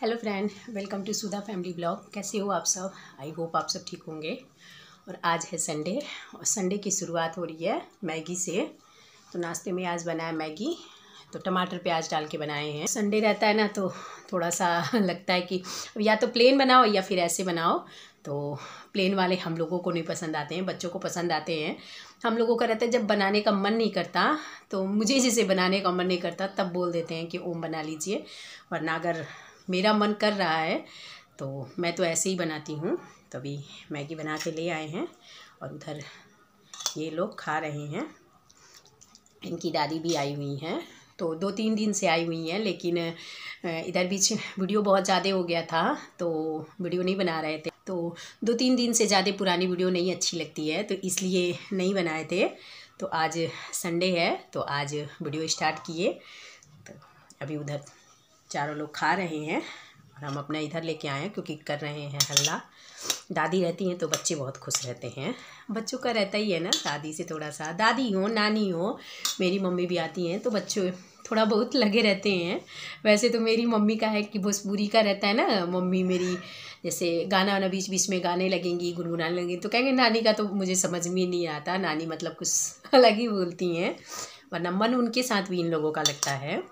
Hello friend, welcome to Sudha family blog. कैसे हो आप सब? आई होप आप सब ठीक होंगे। और आज है संडे और संडे की शुरुआत हो रही है मैगी से। तो नाश्ते में आज बनाया मैगी, तो टमाटर प्याज डाल के बनाए हैं। संडे रहता है ना तो थोड़ा सा लगता है कि या तो प्लेन बनाओ या फिर ऐसे बनाओ। तो प्लेन वाले हम लोगों को नहीं पसंद आते हैं, बच्चों को पसंद आते हैं। हम लोगों का रहता है जब बनाने का मन नहीं करता, तो मुझे जैसे बनाने का मन नहीं करता तब बोल देते हैं कि ओम बना लीजिए, वरना अगर मेरा मन कर रहा है तो मैं तो ऐसे ही बनाती हूँ। तो अभी मैगी बना के ले आए हैं और उधर ये लोग खा रहे हैं। इनकी दादी भी आई हुई हैं, तो 2-3 दिन से आई हुई हैं, लेकिन इधर बीच वीडियो बहुत ज़्यादा हो गया था तो वीडियो नहीं बना रहे थे। तो 2-3 दिन से ज़्यादा पुरानी वीडियो नहीं अच्छी लगती है, तो इसलिए नहीं बनाए थे। तो आज संडे है तो आज वीडियो स्टार्ट किए। तो अभी उधर चारों लोग खा रहे हैं और हम अपना इधर लेके आए हैं क्योंकि कर रहे हैं हल्ला। दादी रहती हैं तो बच्चे बहुत खुश रहते हैं। बच्चों का रहता ही है ना, दादी से थोड़ा सा, दादी हो नानी हो, मेरी मम्मी भी आती हैं तो बच्चों थोड़ा बहुत लगे रहते हैं। वैसे तो मेरी मम्मी का है कि भोजपुरी का रहता है ना, मम्मी मेरी जैसे गाना वाना बीच बीच में गाने लगेंगी, गुनगुनाने लगेंगी, तो कहेंगे नानी का तो मुझे समझ में नहीं आता, नानी मतलब कुछ अलग ही बोलती हैं। वरना मन उनके साथ भी इन लोगों का लगता है।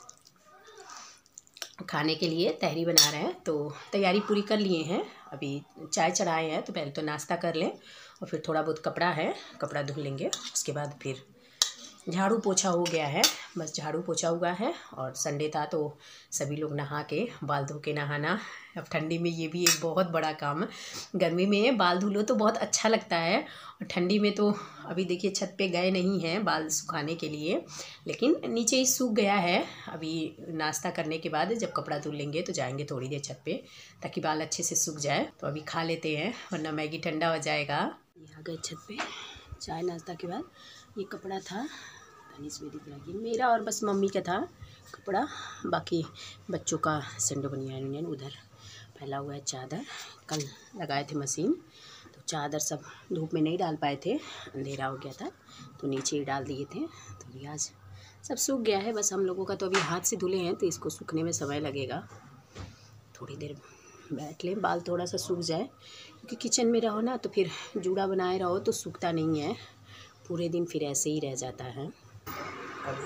खाने के लिए तहरी बना रहे हैं तो तैयारी पूरी कर लिए हैं। अभी चाय चढ़ाए हैं तो पहले तो नाश्ता कर लें और फिर थोड़ा बहुत कपड़ा है, कपड़ा धुल लेंगे। उसके बाद फिर झाड़ू पोछा हो गया है, बस झाड़ू पोछा हुआ है। और संडे था तो सभी लोग नहा के, बाल धो के नहाना। अब ठंडी में ये भी एक बहुत बड़ा काम है। गर्मी में बाल धुलो तो बहुत अच्छा लगता है, और ठंडी में तो अभी देखिए छत पे गए नहीं हैं बाल सुखाने के लिए, लेकिन नीचे ही सूख गया है। अभी नाश्ता करने के बाद जब कपड़ा धुल लेंगे तो जाएंगे थोड़ी देर छत पे, ताकि बाल अच्छे से सूख जाए। तो अभी खा लेते हैं वरना मैगी ठंडा हो जाएगा। आ गए छत पे चाय नाश्ता के बाद। ये कपड़ा था तनीस में दिख रहा है, मेरा और बस मम्मी का था कपड़ा, बाकी बच्चों का सेंडो बनियान उधर फैला हुआ है। चादर कल लगाए थे मशीन, तो चादर सब धूप में नहीं डाल पाए थे, अंधेरा हो गया था तो नीचे ही डाल दिए थे। तो अभी आज सब सूख गया है। बस हम लोगों का तो अभी हाथ से धुले हैं तो इसको सूखने में समय लगेगा। थोड़ी देर बैठ लें, बाल थोड़ा सा सूख जाए, क्योंकि किचन में रहो ना तो फिर जूड़ा बनाए रहो तो सूखता नहीं है, पूरे दिन फिर ऐसे ही रह जाता है। अभी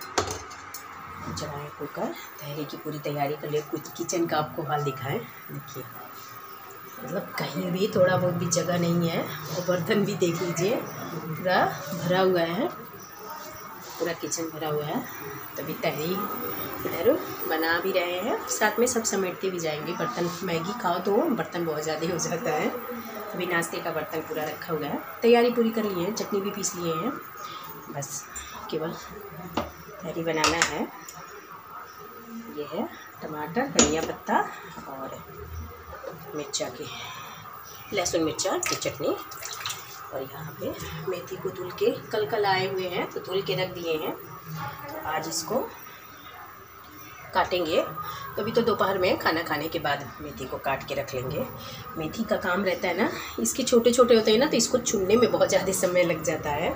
जलाएं कुकर, तहरी की पूरी तैयारी कर ले। कुछ किचन का आपको हाल दिखाएं, देखिए मतलब कहीं भी थोड़ा बहुत भी जगह नहीं है। और बर्तन भी देख लीजिए पूरा भरा हुआ है, पूरा किचन भरा हुआ है। तभी तहरी इधर बना भी रहे हैं, साथ में सब समेटते भी जाएंगे। बर्तन मैगी खाओ तो बर्तन बहुत ज़्यादा हो जाता है। अभी नाश्ते का बर्तन पूरा रखा हुआ है, तैयारी पूरी कर लिए हैं, चटनी भी पीस लिए हैं, बस केवल तहरी बनाना है। ये है टमाटर, धनिया पत्ता और मिर्चा की, लहसुन मिर्चा की चटनी। और यहाँ पे मेथी को धुल के कल आए हुए हैं तो धुल के रख दिए हैं, तो आज इसको काटेंगे। तो अभी तो दोपहर में खाना खाने के बाद मेथी को काट के रख लेंगे। मेथी का काम रहता है ना, इसके छोटे छोटे होते हैं ना तो इसको चुनने में बहुत ज़्यादा समय लग जाता है।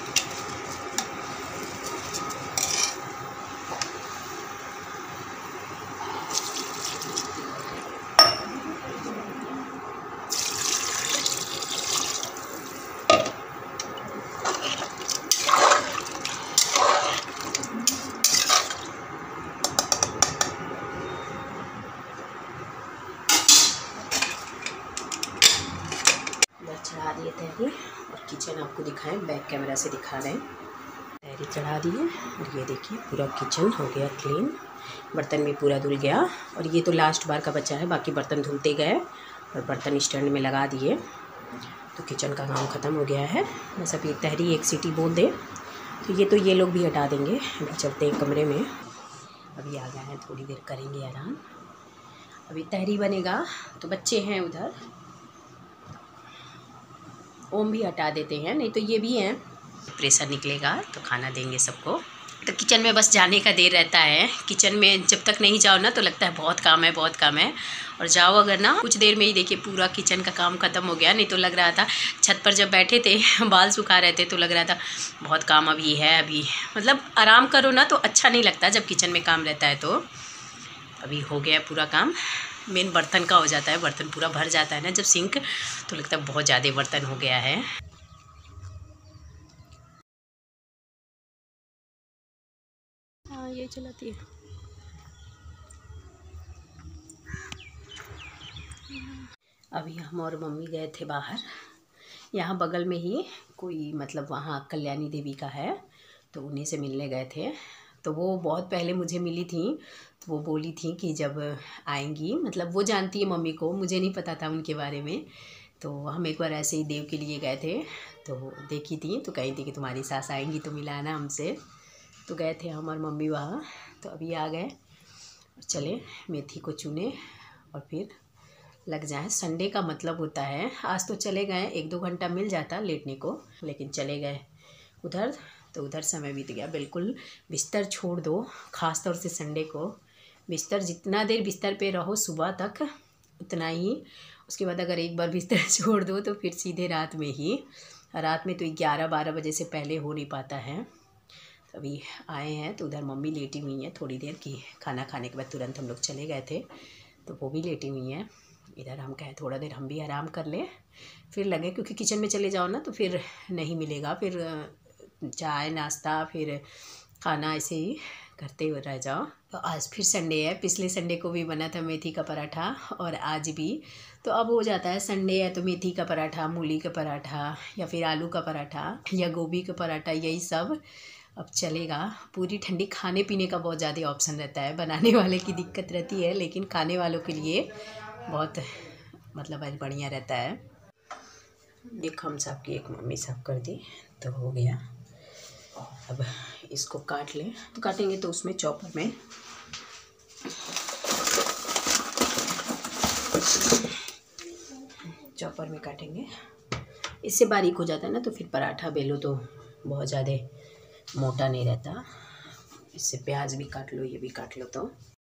चढ़ा दिए तहरी, और किचन आपको दिखाएं, बैक कैमरा से दिखा रहे हैं। तहरी चढ़ा दिए और ये देखिए पूरा किचन हो गया क्लीन, बर्तन भी पूरा धुल गया। और ये तो लास्ट बार का बचा है, बाकी बर्तन धुलते गए और बर्तन स्टैंड में लगा दिए। तो किचन का काम ख़त्म हो गया है। बस अभी तहरी एक सीटी बोल दे तो ये लोग भी हटा देंगे। अभी चलते हैं कमरे में, अभी आ गए हैं, थोड़ी देर करेंगे आराम। अभी तहरी बनेगा तो बच्चे हैं उधर, ओम भी हटा देते हैं, नहीं तो ये भी हैं। प्रेशर निकलेगा तो खाना देंगे सबको। तो किचन में बस जाने का देर रहता है। किचन में जब तक नहीं जाओ ना तो लगता है बहुत काम है बहुत काम है, और जाओ अगर ना कुछ देर में ही देखिए पूरा किचन का काम ख़त्म हो गया। नहीं तो लग रहा था छत पर जब बैठे थे बाल सुखा रहे थे तो लग रहा था बहुत काम अभी है, अभी मतलब आराम करो ना तो अच्छा नहीं लगता जब किचन में काम रहता है। तो अभी हो गया पूरा काम। मेन बर्तन का हो जाता है, बर्तन पूरा भर जाता है ना जब सिंक, तो लगता है बहुत ज़्यादा बर्तन हो गया है। हाँ ये चलाती है। अभी हम और मम्मी गए थे बाहर, यहाँ बगल में ही कोई मतलब वहाँ कल्याणी देवी का है, तो उन्हीं से मिलने गए थे। तो वो बहुत पहले मुझे मिली थी, तो वो बोली थी कि जब आएंगी, मतलब वो जानती है मम्मी को, मुझे नहीं पता था उनके बारे में। तो हम एक बार ऐसे ही देव के लिए गए थे, तो देखी थी, तो कही थी कि तुम्हारी सास आएंगी तो मिलाना हमसे। तो गए थे हम और मम्मी वहाँ। तो अभी आ गए और चले मेथी को चुने और फिर लग जाए। संडे का मतलब होता है, आज तो चले गए, 1-2 घंटा मिल जाता लेटने को, लेकिन चले गए उधर, तो उधर समय बीत गया। बिल्कुल बिस्तर छोड़ दो, ख़ास तौर से संडे को। बिस्तर जितना देर बिस्तर पे रहो सुबह तक उतना ही, उसके बाद अगर एक बार बिस्तर छोड़ दो तो फिर सीधे रात में ही। रात में तो 11-12 बजे से पहले हो नहीं पाता है। तो अभी आए हैं तो उधर मम्मी लेटी हुई हैं थोड़ी देर की, खाना खाने के बाद तुरंत हम लोग चले गए थे, तो वो भी लेटी हुई हैं। इधर हम कहें थोड़ा देर हम भी आराम कर लें, फिर लगे, क्योंकि किचन में चले जाओ ना तो फिर नहीं मिलेगा, फिर चाय नाश्ता फिर खाना ऐसे ही करते हुए रह जाओ। तो आज फिर संडे है, पिछले संडे को भी बना था मेथी का पराठा और आज भी। तो अब हो जाता है संडे है तो मेथी का पराठा, मूली का पराठा या फिर आलू का पराठा या गोभी का पराठा, यही सब अब चलेगा। पूरी ठंडी खाने पीने का बहुत ज़्यादा ऑप्शन रहता है, बनाने वाले की दिक्कत रहती है, लेकिन खाने वालों के लिए बहुत मतलब आज बढ़िया रहता है। एक हम सब की एक मम्मी सब कर दी तो हो गया। अब इसको काट लें, तो काटेंगे तो उसमें चॉपर में काटेंगे, इससे बारीक हो जाता है ना, तो फिर पराठा बेलो तो बहुत ज़्यादा मोटा नहीं रहता। इससे प्याज भी काट लो, ये भी काट लो तो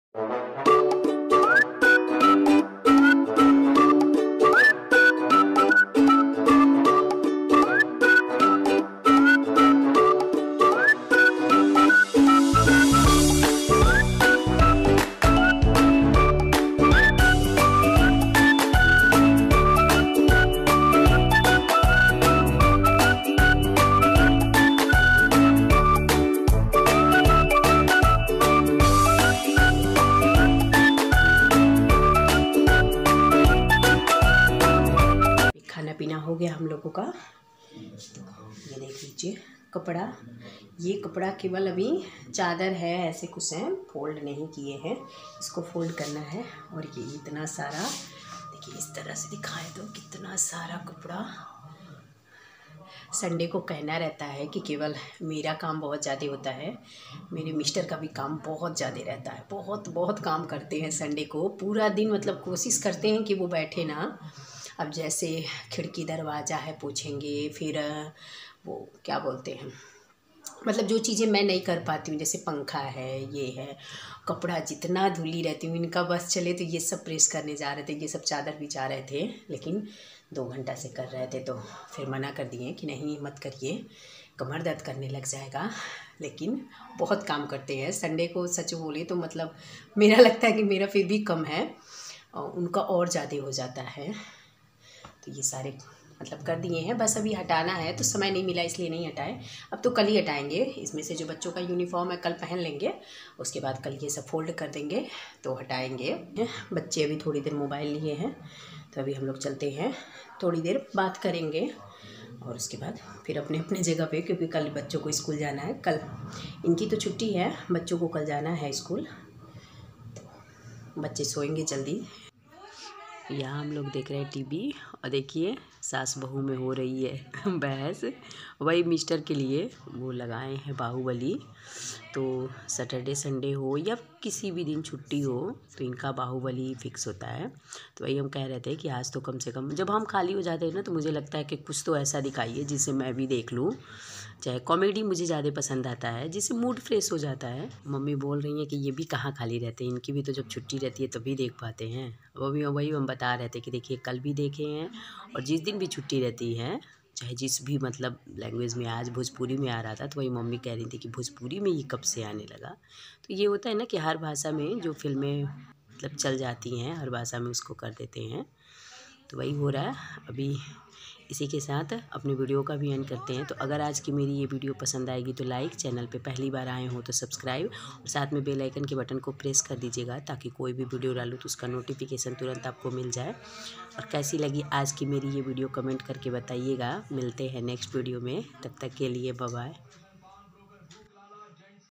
पीना हो गया हम लोगों का। तो ये देख लीजिए कपड़ा, ये कपड़ा केवल अभी चादर है, ऐसे कुछ हैं, फोल्ड नहीं किए हैं, इसको फोल्ड करना है। और ये इतना सारा देखिए, इस तरह से दिखाए तो कितना सारा कपड़ा। संडे को कहना रहता है कि केवल मेरा काम बहुत ज़्यादा होता है, मेरे मिस्टर का भी काम बहुत ज़्यादा रहता है, बहुत बहुत काम करते हैं संडे को पूरा दिन, मतलब कोशिश करते हैं कि वो बैठे ना। अब जैसे खिड़की दरवाज़ा है पोछेंगे, फिर वो क्या बोलते हैं, मतलब जो चीज़ें मैं नहीं कर पाती हूँ, जैसे पंखा है, ये है, कपड़ा जितना धुली रहती हूँ, इनका बस चले तो ये सब प्रेस करने जा रहे थे, ये सब चादर बिछा रहे थे, लेकिन 2 घंटा से कर रहे थे तो फिर मना कर दिए कि नहीं मत करिए, कमर दर्द करने लग जाएगा। लेकिन बहुत काम करते हैं संडे को, सच बोले तो मतलब मेरा लगता है कि मेरा फिर भी कम है और उनका और ज़्यादा हो जाता है। तो ये सारे मतलब कर दिए हैं, बस अभी हटाना है, तो समय नहीं मिला इसलिए नहीं हटाए, अब तो कल ही हटाएंगे। इसमें से जो बच्चों का यूनिफॉर्म है कल पहन लेंगे, उसके बाद कल ये सब फोल्ड कर देंगे तो हटाएंगे। बच्चे अभी थोड़ी देर मोबाइल लिए हैं, तो अभी हम लोग चलते हैं, थोड़ी देर बात करेंगे और उसके बाद फिर अपने अपने जगह पे, क्योंकि कल बच्चों को स्कूल जाना है, कल इनकी तो छुट्टी है, बच्चों को कल जाना है स्कूल, तो बच्चे सोएंगे जल्दी। यहाँ हम लोग देख रहे हैं टीवी, और देखिए सास बहू में हो रही है बहस, वही मिस्टर के लिए वो लगाए हैं बाहुबली। तो सैटरडे संडे हो या किसी भी दिन छुट्टी हो तो इनका बाहुबली फिक्स होता है। तो वही हम कह रहे थे कि आज तो कम से कम जब हम खाली हो जाते हैं ना, तो मुझे लगता है कि कुछ तो ऐसा दिखाइए जिसे मैं भी देख लूँ। चाहे कॉमेडी मुझे ज़्यादा पसंद आता है, जिससे मूड फ्रेश हो जाता है। मम्मी बोल रही हैं कि ये भी कहाँ खाली रहते हैं, इनकी भी तो जब छुट्टी रहती है तभी देख पाते हैं। वो भी वही हम बता रहे थे कि देखिए कल भी देखे हैं, और जिस दिन भी छुट्टी रहती है चाहे जिस भी मतलब लैंग्वेज में, आज भोजपुरी में आ रहा था तो वही मम्मी कह रही थी कि भोजपुरी में ये कब से आने लगा। तो ये होता है ना कि हर भाषा में जो फिल्में मतलब चल जाती हैं, हर भाषा में उसको कर देते हैं। तो वही हो रहा है अभी। इसी के साथ अपने वीडियो का भी एंड करते हैं। तो अगर आज की मेरी ये वीडियो पसंद आएगी तो लाइक, चैनल पे पहली बार आए हो तो सब्सक्राइब और साथ में बेल आइकन के बटन को प्रेस कर दीजिएगा, ताकि कोई भी वीडियो डालूँ तो उसका नोटिफिकेशन तुरंत आपको मिल जाए। और कैसी लगी आज की मेरी ये वीडियो कमेंट करके बताइएगा। मिलते हैं नेक्स्ट वीडियो में, तब तक के लिए बाय बाय।